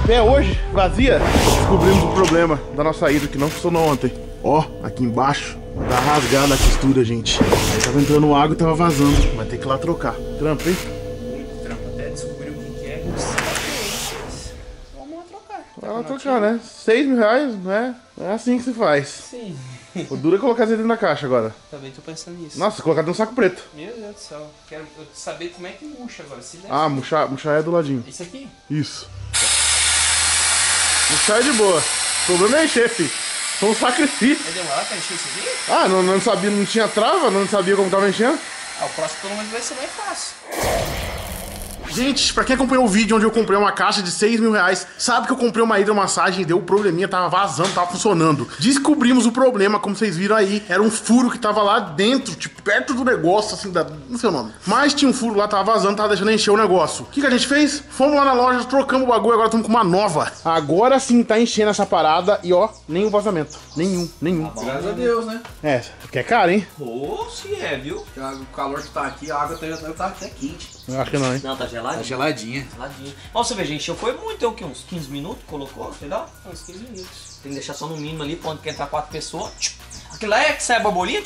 pé hoje, vazia. Descobrimos o problema da nossa ida que não funcionou ontem. Ó, aqui embaixo, tá rasgada a costura, gente. Aí tava entrando água e tava vazando. Vai ter que ir lá trocar. Trampo, hein? Muito trampo, até descobrir o que é. Vamos lá trocar. Vai lá trocar, né? 6 mil reais, né? É assim que se faz. Sim. O duro é colocar dentro da caixa agora. Também tô pensando nisso. Nossa, colocar dentro de um saco preto. Meu Deus do céu. Quero saber como é que murcha agora. Se der Ah, murchar é do ladinho. isso aqui? Isso. Murchar é de boa. O problema é encher, filho. Foi um sacrifício. Vai demorar pra encher isso aqui? Ah, não sabia, não tinha trava, não sabia como tava enchendo. Ah, o próximo pelo menos vai ser mais fácil. Gente, pra quem acompanhou o vídeo onde eu comprei uma caixa de 6 mil reais, sabe que eu comprei uma hidromassagem e deu um probleminha, tava vazando, tava funcionando. Descobrimos o problema, como vocês viram aí, era um furo que tava lá dentro, tipo, perto do negócio, assim, não sei o nome. Mas tinha um furo lá, tava vazando, tava deixando encher o negócio. O que a gente fez? Fomos lá na loja, trocamos o bagulho, agora estamos com uma nova. Agora sim tá enchendo essa parada e ó, nenhum vazamento. Nenhum. Graças a Deus, né? É, porque é caro, hein? Ô, se é, viu? O calor que tá aqui, a água tá até quente. Eu acho que não, hein? Não, tá geladinho. Tá geladinha. Geladinho. Ó, você vê, gente, eu foi muito, é o quê? Uns 15 minutos? Colocou? Sei lá? Uns 15 minutos. Tem que deixar só no mínimo ali, pra onde quer entrar 4 pessoas. Aquilo lá é que sai a borbolinha.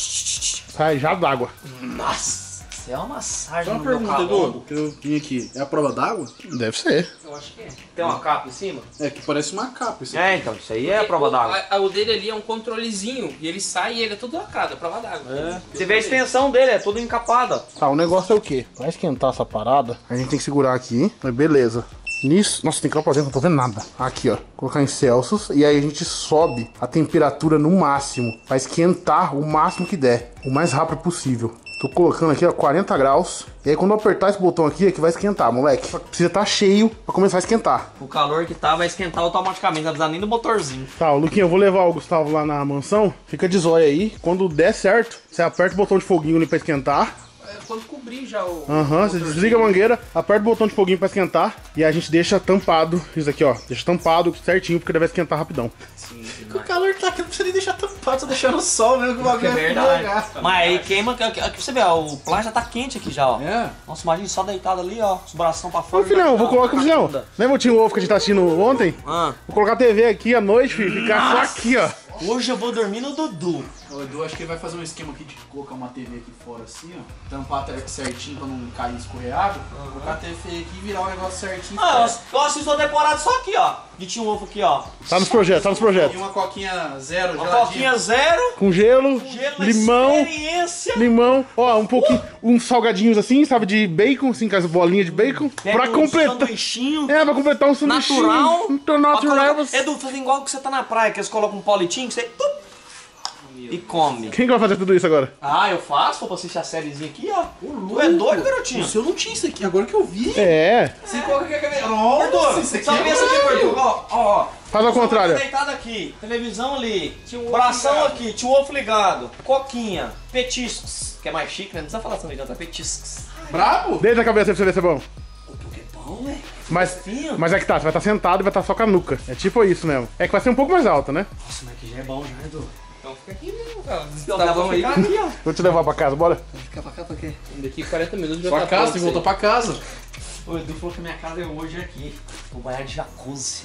Sai já d'água. Nossa, isso é uma massagem Só uma no meu pergunta, calombo. Edu, que eu vim aqui. É a prova d'água? Deve ser. Eu acho que é. Tem uma capa em cima? É que parece uma capa esse É, então, isso aí é a prova d'água. O dele ali é um controlezinho e ele sai e ele é todo lacrado, é prova d'água. É. Você vê a extensão dele, é tudo encapado. Tá, o negócio é o quê? Pra esquentar essa parada, a gente tem que segurar aqui, mas beleza. Nisso, nossa, tem que ir lá pra dentro, não tô vendo nada. Aqui, ó, colocar em Celsius e aí a gente sobe a temperatura no máximo, pra esquentar o máximo que der, o mais rápido possível. Tô colocando aqui, ó, 40 graus. E aí quando eu apertar esse botão aqui, é que vai esquentar, moleque. Só que precisa estar cheio pra começar a esquentar. O calor que tá vai esquentar automaticamente, não precisa nem do motorzinho. Tá, Luquinha, eu vou levar o Gustavo lá na mansão. Fica de zóio aí. Quando der certo, você aperta o botão de foguinho ali pra esquentar. É quando cobrir já o... Aham, você desliga a mangueira, aperta o botão de foguinho pra esquentar. E a gente deixa tampado, isso aqui, ó. Deixa tampado certinho, porque ele vai esquentar rapidão. Sim, O calor tá aqui, não precisa nem deixar tampado, só deixar no sol mesmo que o bagulho é vai verdade. pegar. Mas aí queima, aqui você vê, ó, o plástico já tá quente aqui já, ó. É. Nossa, imagina só deitado ali, ó, os bração pra Ô, fora. filhão, vou colocar, na filhão. bunda. Lembra o Team Wolf que a gente tá assistindo ontem? Ah, Vou colocar a TV aqui à noite, filho, ficar só aqui, ó. hoje eu vou dormir no Dudu. O Edu, acho que ele vai fazer um esquema aqui de colocar uma TV aqui fora assim, ó. Tampar a tela aqui certinho pra não cair escorreado. Colocar a TV aqui e virar o negócio certinho. Ah, eu assisto a temporada só aqui, ó. De Team Wolf aqui, ó. Tá nos projetos, tá nos E projetos. uma coquinha zero, Uma geladinha. coquinha zero, Com gelo, gelo, limão, experiência. limão, ó, um pouquinho, uns salgadinhos assim, sabe, de bacon, assim, com as bolinhas de bacon. Pega Pra um completar. sanduichinho É, pra completar um sanduichinho. natural. Natural. Edu, faz igual que você tá na praia, que eles colocam um politinho, que você... E come. Quem que vai fazer tudo isso agora? Ah, eu faço, pra assistir a sériezinha aqui, ó. Tu é doido, garotinho? O seu não tinha isso aqui, agora que eu vi. É, Você coloca aqui a cabeça. Edu, Nossa, isso aqui só pensa aqui, Edu. Ó, ó. faz ao contrário. Deitado aqui, televisão ali, bração aqui, tio Wolf ligado, coquinha, petiscos, que é mais chique, né? Não precisa falar sanduíche, tá? Petiscos. Brabo? Deita a cabeça pra você ver se é bom. Porque é bom, velho. Mas é que tá, você vai estar sentado e vai estar só com a nuca. É tipo isso mesmo. É que vai ser um pouco mais alta, né? Nossa, mas que já é bom, já, Edu. Então fica aqui mesmo, cara. Então, Tá dá bom pra aí? ficar aqui, ó. Vou te levar pra casa, bora? Fica pra cá, pra quê? Daqui 40 minutos já Sua tá casa, pronto você isso voltou aí. pra casa. O Edu falou que minha casa é hoje aqui. Vou banhar de jacuzzi.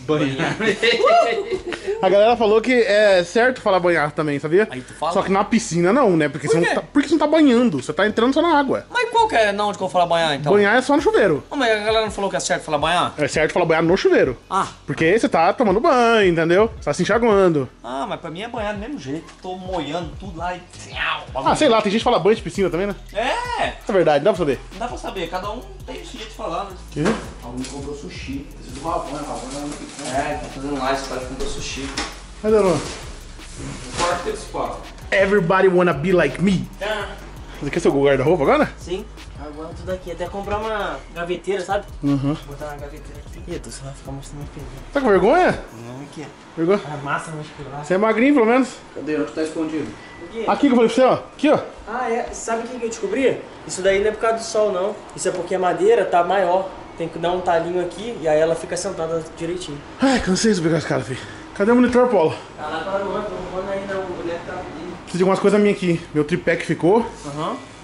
A galera falou que é certo falar banhar também, sabia? Aí tu fala? Só que na piscina não, né? Porque, Por você quê? não tá, porque você não tá banhando, você tá entrando só na água. Mas qual que é não onde que eu vou falar banhar, então? Banhar é só no chuveiro. Não, mas a galera não falou que é certo falar banhar? É certo falar banhar no chuveiro. Ah. Porque aí você tá tomando banho, entendeu? Você tá se enxaguando. Ah, mas pra mim é banhar do mesmo jeito. Tô molhando tudo lá e... Ah, sei lá, tem gente que fala banho de piscina também, né? É, É verdade, dá pra saber. não dá pra saber. Cada um tem esse jeito de falar, né? Quê? Alguém comprou sushi. Preciso de uma van, É, tá fazendo live, esse cara comprou sushi. Cadê, Dona? Quarto desse papo. Everybody wanna be like me. Ah, Você quer seu guarda-roupa agora? sim. Agora tudo aqui. Até comprar uma gaveteira, sabe? Uhum. Botar na gaveteira aqui. E tu, você vai ficar mostrando meu pezinho. Tá com vergonha? Não, aqui. Vergonha? A massa muscular. Você é magrinho, pelo menos. Cadê? Onde tá escondido? Aqui que eu falei pra você, ó. Aqui, ó. Ah, é. Sabe o que eu descobri? Isso daí não é por causa do sol, não. Isso é porque a madeira tá maior. Tem que dar um talinho aqui e aí ela fica sentada direitinho. Ai, cansei de pegar esse cara, filho. Cadê o monitor, Paulo? Tá lá pra onde? Tô arrumando aí na mulher que tá ali. Preciso de algumas coisas minhas aqui. Meu tripé que ficou. Aham.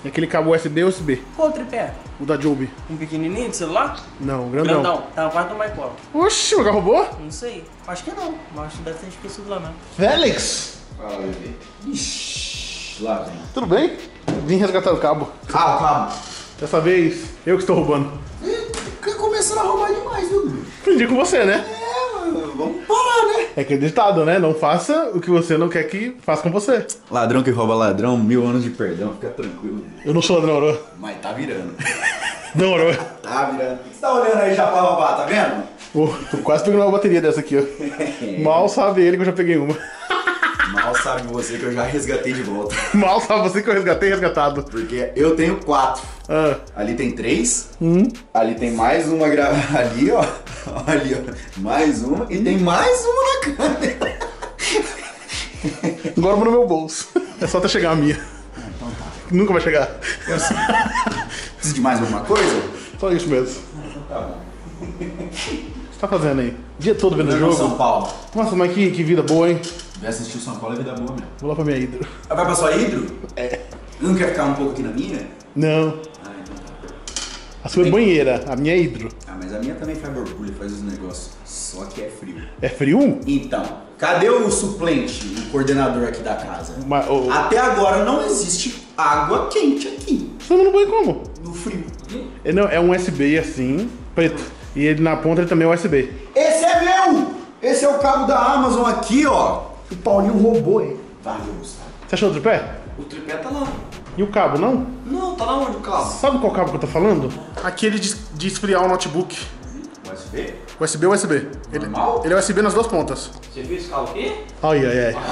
E aquele cabo USB ou USB? Qual tripé? O da Joby. Um pequenininho de celular? Não, grandão. Grandão. Tá no quarto do Michael. Oxi, o cara roubou? Não sei. Acho que não. Mas acho que deve ter esquecido lá mesmo. Félix! Fala, bebê. Ixi, lá vem. Tudo bem? Vim resgatar o cabo. Ah, o cabo. Dessa vez, eu que estou roubando. Fica começando a roubar demais, viu, Dudu? Aprendi com você, né? Vamos parar, né? É acreditado, né? Não faça o que você não quer que faça com você. Ladrão que rouba ladrão, 1000 anos de perdão, fica tranquilo. Eu não sou ladrão, Oro. Mas tá virando. Não, Oro. Tá virando. Você tá olhando aí já pra roubar, tá vendo? Tô quase pegando uma bateria dessa aqui, ó. Mal sabe ele que eu já peguei uma. Mal sabe você que eu já resgatei de volta. Mal sabe você que eu resgatei resgatado. Porque eu tenho 4. Ah. Ali tem 3. Ali tem mais uma ali, ó. Ali, ó. Mais uma. E tem mais uma na câmera. Agora eu vou no meu bolso. É só até chegar a minha. Então tá. Nunca vai chegar. Precisa de mais alguma coisa? Só isso mesmo. Então tá bom. O que você tá fazendo aí? O dia todo vendo o jogo? São Paulo. Nossa, mas que vida boa, hein? Vai assistir o São Paulo é vida boa mesmo. Vou lá pra minha hidro. Ah, vai pra sua hidro? É. Não quer ficar um pouco aqui na minha? Não. Ah, então tá. A sua é banheira, a minha é hidro. Ah, mas a minha também faz borbulha, faz os negócios. Só que é frio. É frio? Então, cadê o suplente, o coordenador aqui da casa? Mas, Até agora não existe água quente aqui. você tá no banho como? No frio. Não, é um USB assim, preto. E ele na ponta ele também é USB. Esse é meu! Esse é o cabo da Amazon aqui, ó. O Paulinho roubou ele. Valeu, Gustavo. Você achou o tripé? O tripé tá lá. E o cabo, não? Não, tá lá onde o cabo? Sabe qual cabo que eu tô falando? Aquele de esfriar o notebook. USB? USB ou USB. Normal? Ele é USB nas duas pontas. Você viu esse carro aqui? Ai, ai, ai.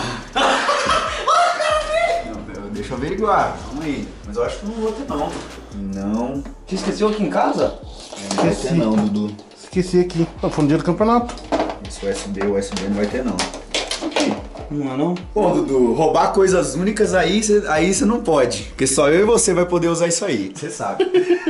Não, deixa eu averiguar. Calma aí. Mas eu acho que não vou ter, não. Não. Você esqueceu aqui em casa? Não vai ter, não, Dudu. Esqueci aqui. Não, foi no dia do campeonato. Esse USB não vai ter, não. Ok. Não é não? Bom, Dudu, roubar coisas únicas aí você não pode. Porque só eu e você vai poder usar isso aí. Você sabe.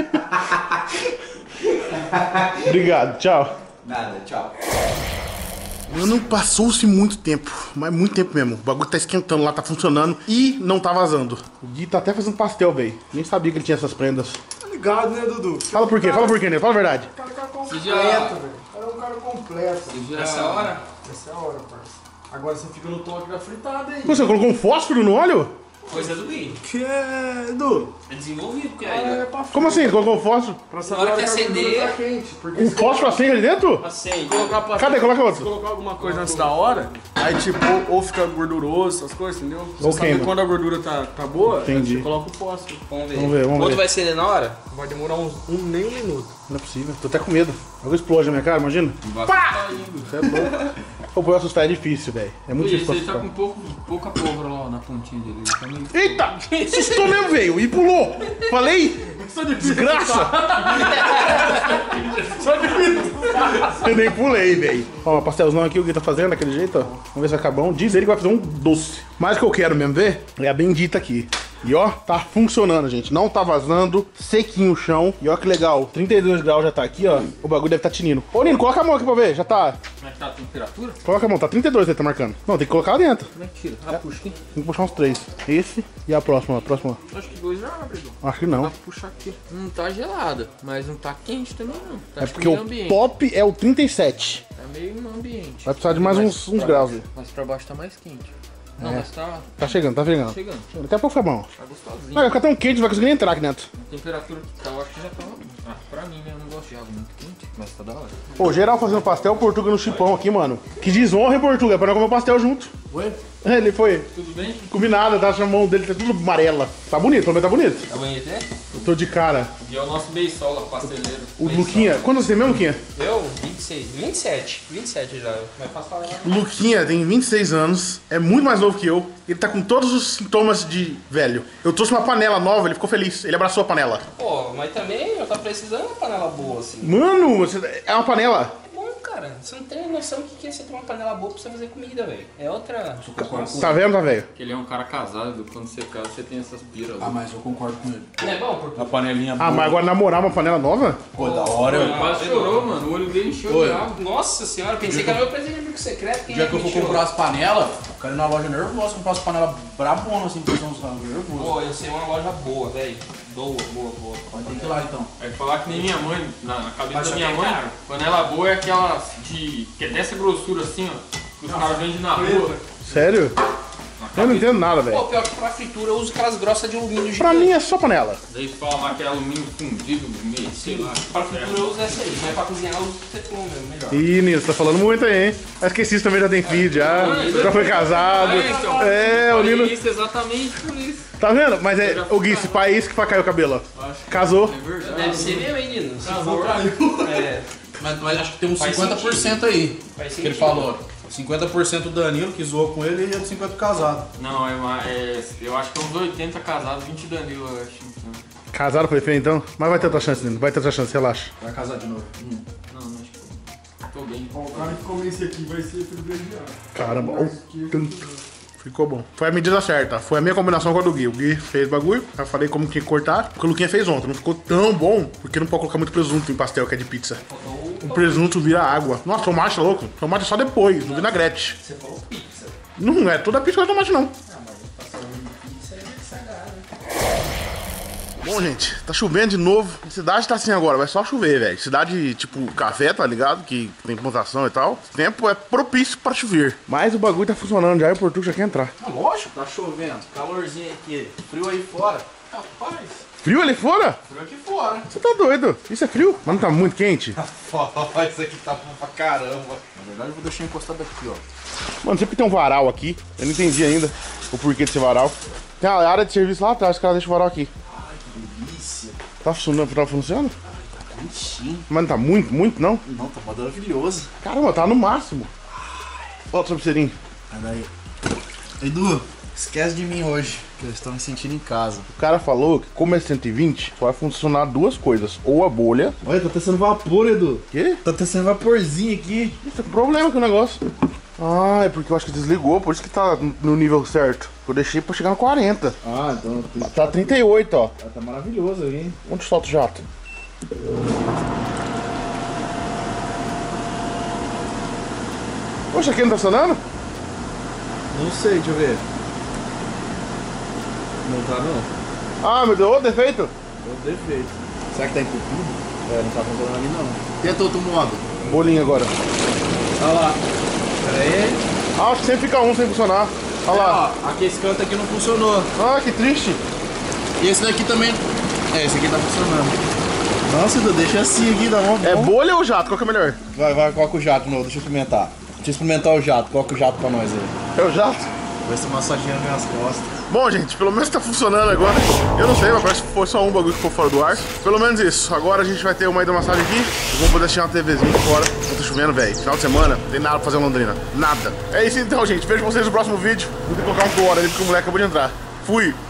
Obrigado, tchau. Nada, tchau. Mano, passou-se muito tempo, mas muito tempo mesmo. O bagulho tá esquentando lá, tá funcionando e não tá vazando. O Gui tá até fazendo pastel, velho. Nem sabia que ele tinha essas prendas. Tá ligado, né, Dudu? Fala por quê, né? Fala a verdade. O cara é um cara Você completo, já- velho. O cara é um cara completo. Essa hora? Essa é a hora, parça. Agora você fica no toque da fritada aí. Você colocou um fósforo no óleo? Coisa do Gui. Que é, Edu? É desenvolvido, porque Cara, é aí pra Como assim? Colocou um fósforo? Pra Na hora que a gordura acender- tá quente. Porque Um se fósforo acende ali dentro? acende. colocar pra Cadê? Coloca Se outro. colocar alguma coisa antes da hora, aí tipo, ou fica gorduroso, essas coisas, entendeu? Você Ou sabe queima. quando a gordura tá boa, Entendi. você coloca o fósforo. Vamos ver. Vamos ver, vamos Outro ver. vai acender na hora? Vai demorar nem um minuto. Não é possível. Tô até com medo. Algo explode na minha cara, imagina. Pá! Você é louco. Pô, pra eu assustar é difícil, velho. É muito Esse difícil aí pra tá assustar. com pouca pólvora lá na pontinha dele. Ele tá meio... Eita! Assustou mesmo, velho. E pulou. Falei? Desgraça! Eu nem pulei, velho. Ó, pastelzão aqui, o que tá fazendo daquele jeito, ó. Vamos ver se vai ficar bom. Diz ele que vai fazer um doce. Mas o que eu quero mesmo ver é a bendita aqui. E ó, tá funcionando, gente. Não tá vazando, sequinho o chão. E ó que legal, 32 graus já tá aqui, ó. O bagulho deve tá tinindo. Ô, Nino, coloca a mão aqui pra ver. Já tá. Como é que tá a temperatura? Coloca a mão, tá 32 aí, tá marcando. Não, tem que colocar lá dentro. Como é que tira? Ah, puxa aqui. Tem que puxar uns 3. Esse e a próxima, Acho que 2 já abre, Edu. Acho que Dá não. pra puxar aqui. Não tá gelada, mas não tá quente também não. Tá É acho que porque meio o ambiente. top é o 37. Tá meio no ambiente. Vai precisar de mais uns pra graus baixo. aí. Mas pra baixo tá mais quente. Não, mas tá Tá chegando, tá chegando. chegando. Daqui a pouco fica bom. Tá gostosinho. Não, vai ficar tão quente, não vai conseguir nem entrar aqui dentro. A temperatura que tá, eu acho que já tá... Ah, pra mim, né? Eu não gosto de água muito quente, mas tá da hora. Pô, geral fazendo pastel, Portuga no chipão aqui, mano. Que desonra, hein, Portuga? Pra não comer pastel junto. Foi? É, ele foi. Tudo bem? Combinado, tá? A mão dele tá tudo amarela. Tá bonito, pelo menos tá bonito. Tá bonito, né? Eu tô de cara. E é o nosso beisola, pasteleiro. O Luquinha. Quantos você tem mesmo, Luquinha? Eu? 26. 27 já. Mas faço falar. O Luquinha tem 26 anos, é muito mais novo que eu. Ele tá com todos os sintomas de velho. Eu trouxe uma panela nova, ele ficou feliz. Ele abraçou a panela. Pô, mas também eu tava precisando de uma panela boa, assim. Mano, é uma panela. É bom, cara. Você não tem noção do que é você ter uma panela boa pra você fazer comida, velho. É outra. Tá vendo, tá velho? Ele é um cara casado, quando você casa, você tem essas piras. Ah, mas eu concordo com ele. Não é bom, porque A panelinha Ah, mas agora namorar uma panela nova? Pô, da hora. Ele quase chorou, mano. O olho dele encheu de água. Nossa senhora, pensei que era meu presente de aniversário. secreto, O quem dia é que eu for tirou? comprar as panelas, eu quero ir na loja nervosa, comprar as panelas brabonas assim, pra fazer uns rangos nervosos. Pô, eu sei uma loja boa, velho. Boa. Tem que ir lá então. É falar que nem minha mãe, na cabeça Mas da minha é mãe, caro. panela boa é aquela que é dessa grossura assim, ó. Que os caras vendem na rua. Sério? Eu não entendo nada, Pô, velho. pior que pra fritura eu uso aquelas grossas de alumínio Pra gigante. mim é só panela. Daí falam lá que é alumínio fundido, meio, sei lá. Pra fritura eu uso essa aí, mas pra cozinhar eu uso teflon mesmo, melhor. Ih, Nilson, tá falando muito aí, hein? Acho que esse também já tem filho, já foi casado. É, o Nino. Isso, exatamente por isso. Tá vendo? Mas é o Gui, esse pai é isso que vai cair o cabelo, ó. Casou. É verdade. Deve ser mesmo, hein, Nino? Se for, é, Mas acho que tem uns Faz 50% aí. faz Que ele sentido. falou. 50% do Danilo, que zoou com ele, e é 50% casado. Não, eu acho que é uns 80 casados, 20 Danilo, eu acho. Então. Casado foi feio então? Mas vai ter outra chance, Nino. Vai ter outra chance, relaxa. Vai casar de novo. Não, acho que tô bem. O cara que comer esse aqui vai ser privilegiado. Caramba, ó, tanto. Ficou bom. Foi a medida certa. Foi a minha combinação com a do Gui. O Gui fez bagulho. Eu falei como tinha que cortar. Porque o Luquinha fez ontem. Não ficou tão bom. Porque não pode colocar muito presunto em pastel, que é de pizza. O presunto vira água. Nossa, tomate é louco. Tomate é só depois, no vinagrete. Você falou pizza. Não é toda pizza com tomate, não. Pizza é sagrado. Bom, gente, tá chovendo de novo. A cidade tá assim agora, vai só chover, velho. Cidade tipo café, tá ligado? Que tem plantação e tal. O tempo é propício pra chover. Mas o bagulho tá funcionando já e o Portugal já quer entrar. Ah, lógico, tá chovendo. Calorzinho aqui. Frio aí fora. Rapaz, Frio ali fora? Frio aqui fora. Você tá doido? Isso é frio? Mas não tá muito quente? Isso aqui tá bom pra caramba. Na verdade, eu vou deixar encostado aqui, ó. Mano, sempre tem um varal aqui. Eu não entendi ainda o porquê desse varal. Tem a área de serviço lá atrás, os caras deixam o varal aqui. Delícia. Tá funcionando? Tá funcionando? Quentinho. Mas não tá muito, não? Não, tá maravilhoso. Caramba, tá no máximo. Ó, o travesseirinho. Sai daí. Edu, esquece de mim hoje, que eu estou me sentindo em casa. O cara falou que como é 120, só vai funcionar duas coisas. Ou a bolha. Olha, tá tecendo vapor, Edu. Quê? Tá tecendo vaporzinho aqui. Isso é problema com o negócio. Ah, é porque eu acho que desligou, por isso que tá no nível certo. Eu deixei pra chegar no 40. Ah, então Tá 38, ó. tá maravilhoso aí. Onde solta o jato? Poxa, aqui não tá funcionando? Não sei, deixa eu ver. Não tá não. Ah, meu Deus, ô, defeito. Deu defeito. Será que tá entupido? É, não tá funcionando ali não. Tenta outro modo. Bolinho agora. Olha lá. Pera aí. Ah, acho que sempre fica um sem funcionar. Olha lá. Ó, aqui esse canto aqui não funcionou. Ah, que triste. E esse daqui também. É, esse aqui tá funcionando. Nossa, Edu, deixa assim aqui, dá uma É bolha ou jato? Qual que é melhor? Vai, coloca o jato de novo, deixa eu experimentar. Deixa eu experimentar o jato, coloca o jato pra nós aí. É o jato? Vai ser massageando minhas costas. Bom, gente, pelo menos tá funcionando agora. Eu não sei, mas parece que foi só um bagulho que ficou fora do ar. Pelo menos isso. Agora a gente vai ter uma hidromassagem aqui. Vamos poder assistir uma TVzinha aqui fora. Tá chovendo, velho. Final de semana, não tem nada pra fazer em Londrina. Nada. É isso então, gente. Vejo vocês no próximo vídeo. Vou ter que colocar um cloro ali porque o moleque acabou de entrar. Fui.